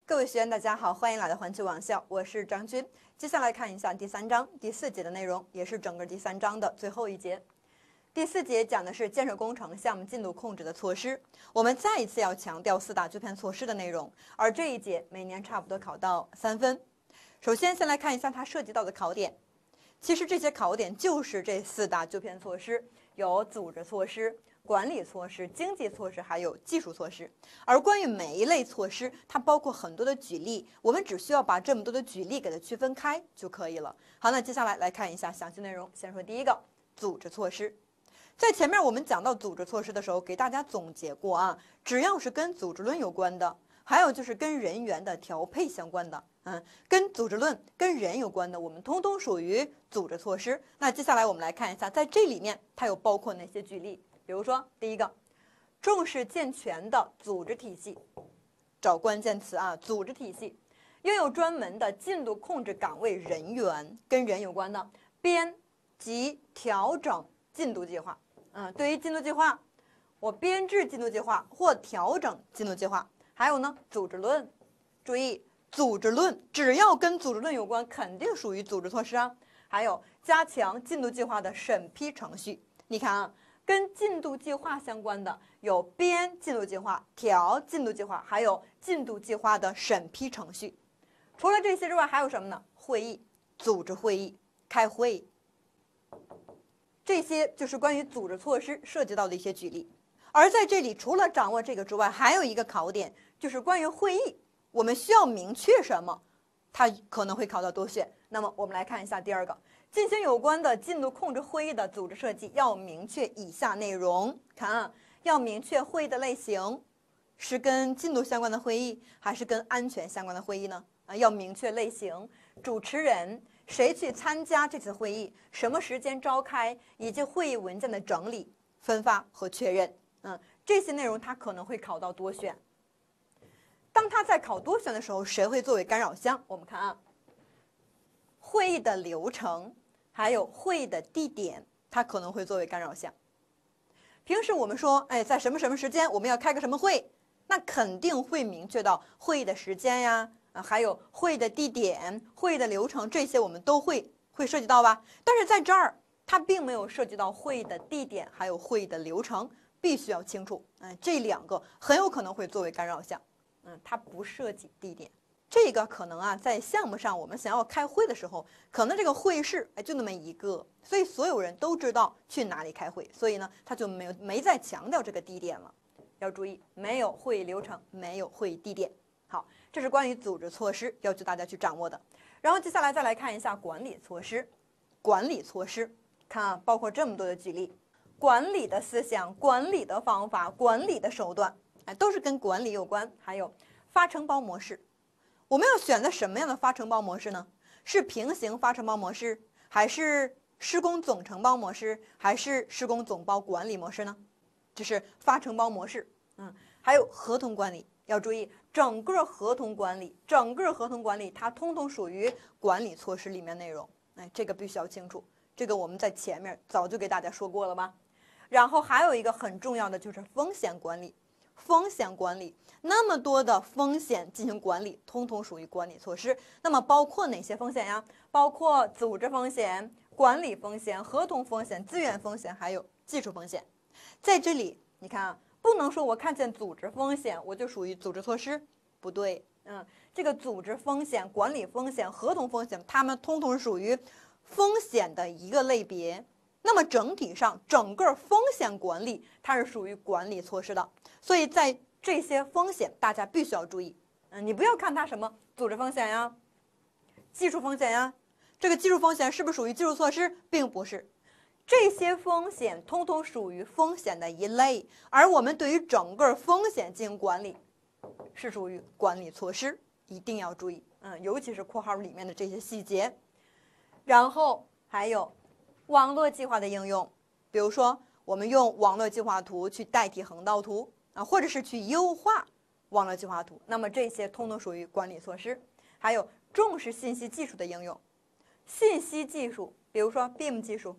各位学员，大家好，欢迎来到环球网校，我是张军。接下来看一下第3章第4节的内容，也是整个第3章的最后一节。第4节讲的是建设工程项目进度控制的措施。我们再一次要强调4大纠偏措施的内容，而这一节每年差不多考到3分。首先，先来看一下它涉及到的考点。其实这些考点就是这4大纠偏措施，有组织措施、管理措施、经济措施，还有技术措施。而关于每一类措施，它包括很多的举例，我们只需要把这么多的举例给它区分开就可以了。好，那接下来看一下详细内容。先说第一个，组织措施。在前面我们讲到组织措施的时候，给大家总结过啊，只要是跟组织论有关的，还有就是跟人员的调配相关的，跟组织论、跟人有关的，我们通通属于组织措施。那接下来我们来看一下，在这里面它有包括哪些举例。比如说，第一个，重视健全的组织体系，找关键词啊，组织体系，拥有专门的进度控制岗位人员，跟人有关的，编辑调整进度计划。对于进度计划，我编制进度计划或调整进度计划。还有呢，组织论，注意，组织论只要跟组织论有关，肯定属于组织措施啊。还有加强进度计划的审批程序，你看啊。跟进度计划相关的有编进度计划、调进度计划，还有进度计划的审批程序。除了这些之外，还有什么呢？会议、组织会议、开会，这些就是关于组织措施涉及到的一些举例。而在这里，除了掌握这个之外，还有一个考点，就是关于会议，我们需要明确什么？它可能会考到多选。那么我们来看一下第二个，进行有关的进度控制会议的组织设计要明确以下内容。看啊，要明确会议的类型，是跟进度相关的会议，还是跟安全相关的会议呢？要明确类型，主持人谁去参加这次会议，什么时间召开，以及会议文件的整理、分发和确认。这些内容它可能会考到多选。当它在考多选的时候，谁会作为干扰项？我们看啊，会议的流程，还有会议的地点，它可能会作为干扰项。平时我们说，在什么什么时间我们要开个什么会，那肯定会明确到会议的时间呀，还有会议的地点、会议的流程，这些我们都会涉及到吧？但是在这儿，它并没有涉及到会议的地点，还有会议的流程，必须要清楚。这2个很有可能会作为干扰项。它不涉及地点。这个可能啊，在项目上我们想要开会的时候，可能这个会议室就那么一个，所以所有人都知道去哪里开会，所以呢，他就没再强调这个地点了。要注意，没有会议流程，没有会议地点。好，这是关于组织措施要求大家去掌握的。然后接下来再来看一下管理措施。管理措施，看啊，包括这么多的举例，管理的思想、管理的方法、管理的手段。都是跟管理有关。还有发承包模式，我们要选择什么样的发承包模式呢？是平行发承包模式，还是施工总承包模式，还是施工总包管理模式呢？这是发承包模式。还有合同管理，要注意整个合同管理，它通通属于管理措施里面内容。这个必须要清楚，这个我们在前面早就给大家说过了吧。然后还有一个很重要的就是风险管理。风险管理，那么多的风险进行管理，通通属于管理措施。那么包括哪些风险呀？包括组织风险、管理风险、合同风险、资源风险，还有技术风险。在这里，你看啊，不能说我看见组织风险我就属于组织措施，不对。这个组织风险、管理风险、合同风险，它们通通属于风险的一个类别。那么整体上，整个风险管理它是属于管理措施的，所以在这些风险大家必须要注意。你不要看它什么组织风险呀、技术风险呀，这个技术风险是不是属于技术措施？并不是，这些风险通通属于风险的一类，而我们对于整个风险进行管理，是属于管理措施，一定要注意。尤其是括号里面的这些细节。然后还有网络计划的应用，比如说我们用网络计划图去代替横道图或者是去优化网络计划图，那么这些通通属于管理措施。还有重视信息技术的应用，信息技术，比如说 BIM 技术，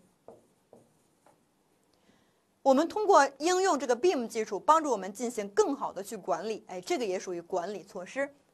我们通过应用这个 BIM 技术，帮助我们进行更好的去管理，这个也属于管理措施。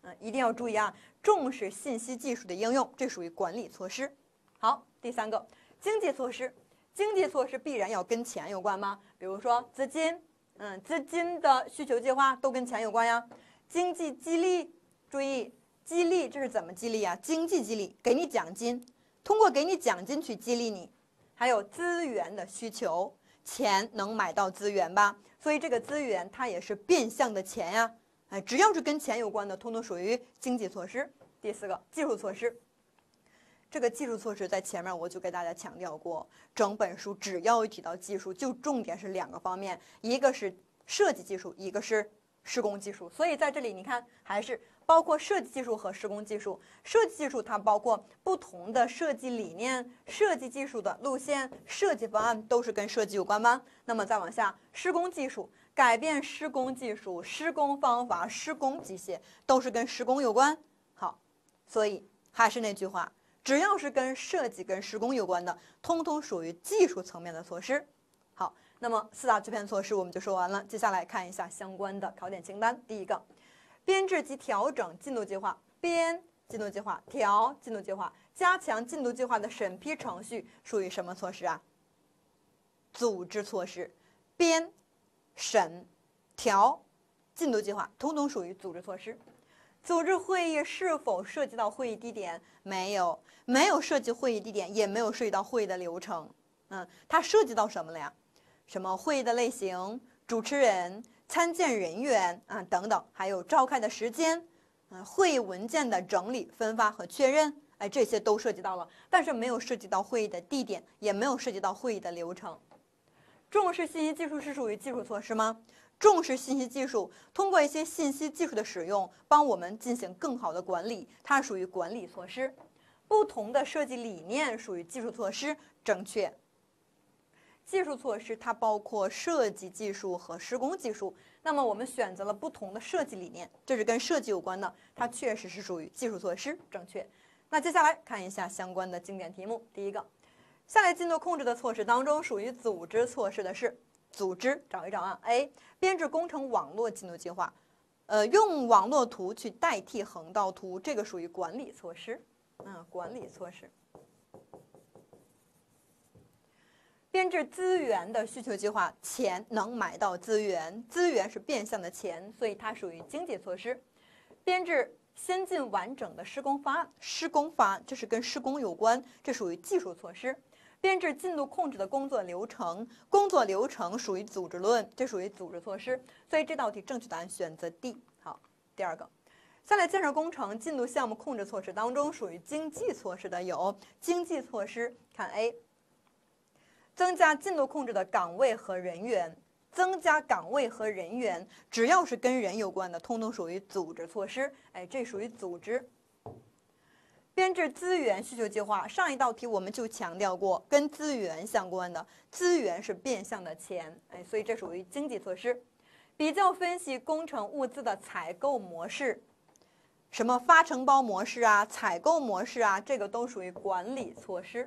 一定要注意啊，重视信息技术的应用，这属于管理措施。好，第三个，经济措施。经济措施必然要跟钱有关吗？比如说资金，资金的需求计划都跟钱有关呀。经济激励，注意激励这是怎么激励啊？经济激励，给你奖金，通过给你奖金去激励你。还有资源的需求，钱能买到资源吧？所以这个资源它也是变相的钱呀。只要是跟钱有关的，通通属于经济措施。第四个，技术措施。这个技术措施在前面我就给大家强调过，整本书只要一提到技术，就重点是两个方面，一个是设计技术，一个是施工技术。所以在这里你看，还是包括设计技术和施工技术。设计技术它包括不同的设计理念、设计技术的路线、设计方案，都是跟设计有关吗？那么再往下，施工技术，改变施工技术、施工方法、施工机械，都是跟施工有关。好，所以还是那句话。只要是跟设计、跟施工有关的，通通属于技术层面的措施。好，那么四大支片措施我们就说完了。接下来看一下相关的考点清单。第一个，编制及调整进度计划，编进度计划，调进度计划，加强进度计划的审批程序，属于什么措施啊？组织措施。编、审、调进度计划，通通属于组织措施。组织会议是否涉及到会议地点？没有，没有涉及会议地点，也没有涉及到会议的流程。它涉及到什么了呀？什么会议的类型、主持人、参见人员等等，还有召开的时间，会议文件的整理、分发和确认，这些都涉及到了，但是没有涉及到会议的地点，也没有涉及到会议的流程。重视信息技术是属于技术措施吗？重视信息技术，通过一些信息技术的使用，帮我们进行更好的管理，它属于管理措施。不同的设计理念属于技术措施，正确。技术措施它包括设计技术和施工技术，那么我们选择了不同的设计理念，这是跟设计有关的，它确实是属于技术措施，正确。那接下来看一下相关的经典题目。第一个，下列进度控制的措施当中，属于组织措施的是组织，找一找啊。A. 编制工程网络进度计划，用网络图去代替横道图，这个属于管理措施。管理措施。编制资源的需求计划，钱能买到资源，资源是变相的钱，所以它属于经济措施。编制先进完整的施工方案，施工方案这是跟施工有关，这属于技术措施。编制进度控制的工作流程，工作流程属于组织论，这属于组织措施。所以这道题正确答案选择 D。好，第二个，下列建设工程进度项目控制措施当中属于经济措施的有经济措施，看 A， 增加进度控制的岗位和人员。增加岗位和人员，只要是跟人有关的，通通属于组织措施。这属于组织。编制资源需求计划，上一道题我们就强调过，跟资源相关的，资源是变相的钱，所以这属于经济措施。比较分析工程物资的采购模式，什么发承包模式啊、采购模式啊，这个都属于管理措施。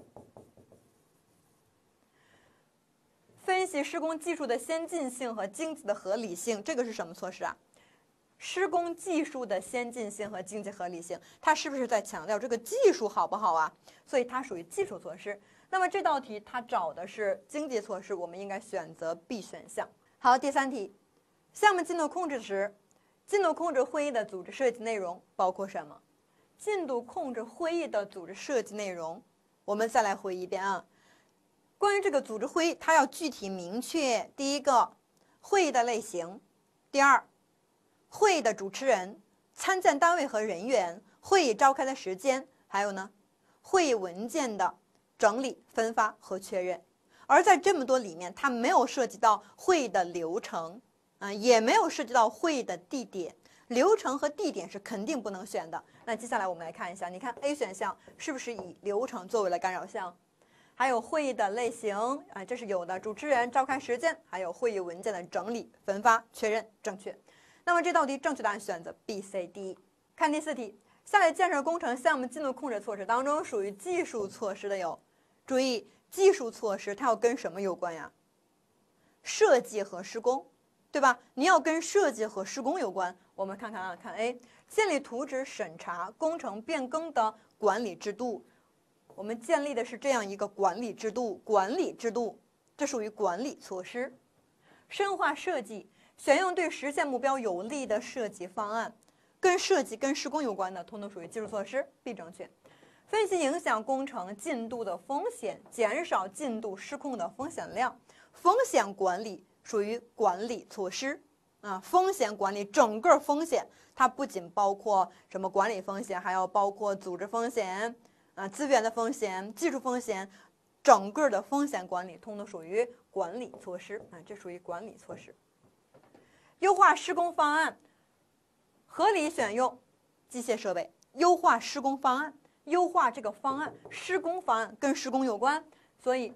分析施工技术的先进性和经济的合理性，这个是什么措施啊？施工技术的先进性和经济合理性，它是不是在强调这个技术好不好啊？所以它属于技术措施。那么这道题它找的是经济措施，我们应该选择 B 选项。好，第三题，项目进度控制时，进度控制会议的组织设计内容包括什么？进度控制会议的组织设计内容，我们再来回忆一遍啊。关于这个组织会议，它要具体明确。第一个，会议的类型；第二，会议的主持人、参见单位和人员、会议召开的时间，还有呢，会议文件的整理、分发和确认。而在这么多里面，它没有涉及到会议的流程，也没有涉及到会议的地点。流程和地点是肯定不能选的。那接下来我们来看一下，你看 A 选项是不是以流程作为了干扰项？还有会议的类型，这是有的，主持人、召开时间，还有会议文件的整理、分发、确认，正确。那么这道题正确答案选择 B、C、D。看第四题，下列建设工程项目进度控制措施当中属于技术措施的有，注意技术措施它要跟什么有关呀？设计和施工，对吧？你要跟设计和施工有关， 我们看看啊，看 A， 建立图纸审查工程变更的管理制度。我们建立的是这样一个管理制度，这属于管理措施。深化设计，选用对实现目标有利的设计方案，跟设计跟施工有关的，统统属于技术措施 ，B 正确。分析影响工程进度的风险，减少进度失控的风险量，风险管理属于管理措施啊。风险管理整个风险，它不仅包括什么管理风险，还要包括组织风险啊、资源的风险、技术风险，整个的风险管理统统属于管理措施啊，这属于管理措施。优化施工方案，合理选用机械设备，优化施工方案。优化这个方案，施工方案跟施工有关，所以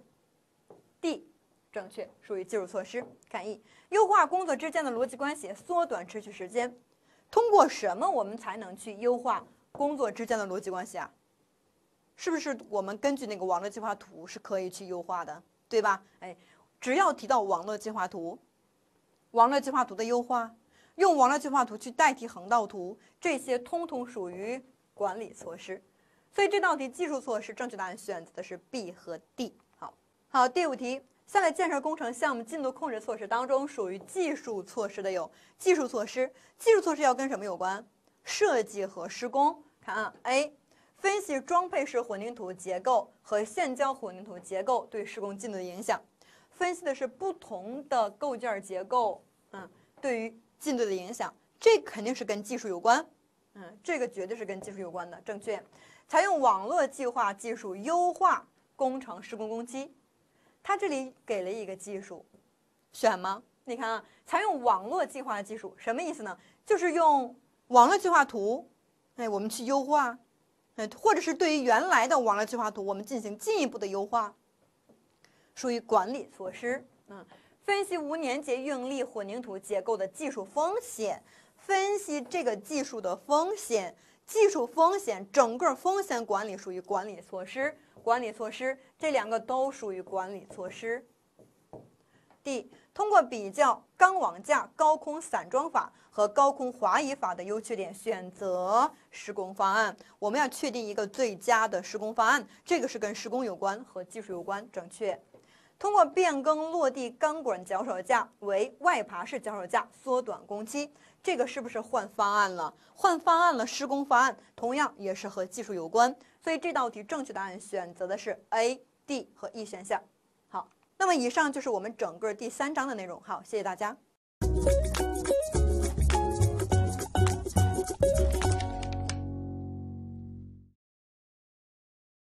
D 正确，属于技术措施。看 E， 优化工作之间的逻辑关系，缩短持续时间。通过什么我们才能去优化工作之间的逻辑关系啊？是不是我们根据那个网络计划图是可以去优化的，对吧？哎，只要提到网络计划图，网络计划图的优化，用网络计划图去代替横道图，这些通通属于管理措施。所以这道题技术措施正确答案选择的是 B 和 D。好，第5题，下列建设工程项目进度控制措施当中属于技术措施的有技术措施要跟什么有关？设计和施工。看啊 ，A， 分析装配式混凝土结构和现浇混凝土结构对施工进度的影响，分析的是不同的构件结构，对于进度的影响，这肯定是跟技术有关，这个绝对是跟技术有关的，正确。采用网络计划技术优化工程施工工期，它这里给了一个技术，选吗？你看啊，采用网络计划技术什么意思呢？就是用网络计划图，我们去优化，或者是对于原来的网络计划图，我们进行进一步的优化，属于管理措施。分析无粘结应力混凝土结构的技术风险，分析这个技术的风险。技术风险，整个风险管理属于管理措施，这两个都属于管理措施。D， 通过比较钢网架高空散装法和高空滑移法的优缺点，选择施工方案。我们要确定一个最佳的施工方案，这个是跟施工有关和技术有关，正确。通过变更落地钢管脚手架为外爬式脚手架，缩短工期。这个是不是换方案了？换方案了，施工方案同样也是和技术有关，所以这道题正确答案选择的是 A、D 和 E 选项。好，那么以上就是我们整个第3章的内容。好，谢谢大家。